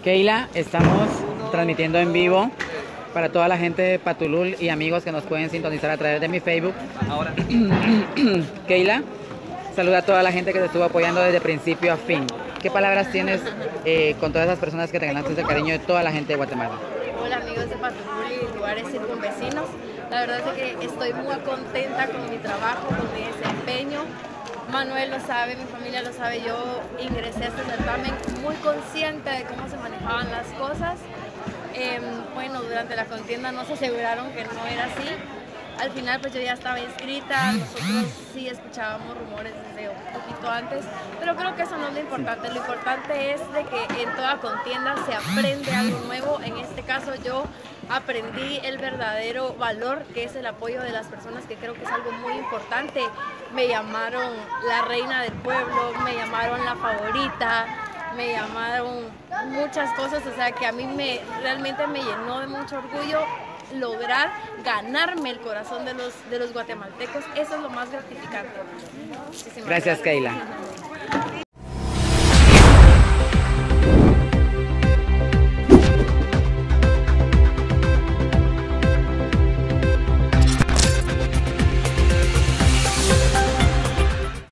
Keila, estamos transmitiendo en vivo para toda la gente de Patulul y amigos que nos pueden sintonizar a través de mi Facebook. Ahora. Keila, saluda a toda la gente que te estuvo apoyando desde principio a fin. ¿Qué palabras tienes con todas esas personas que te ganaste el cariño de toda la gente de Guatemala? Hola amigos de Patulul y lugares circunvecinos. La verdad es que estoy muy contenta con mi trabajo, con mi desempeño. Manuel lo sabe, mi familia lo sabe, yo ingresé a este certamen muy consciente de cómo se manejaban las cosas. Bueno, durante la contienda nos aseguraron que no era así. Al final pues yo ya estaba inscrita, nosotros sí escuchábamos rumores desde un poquito antes, pero creo que eso no es lo importante. Lo importante es de que en toda contienda se aprende algo nuevo. En este caso yo aprendí el verdadero valor que es el apoyo de las personas, que creo que es algo muy importante. Me llamaron la reina del pueblo, me llamaron la favorita, me llamaron muchas cosas, o sea que a mí realmente me llenó de mucho orgullo lograr ganarme el corazón de los guatemaltecos. Eso es lo más gratificante. Gracias, Keila.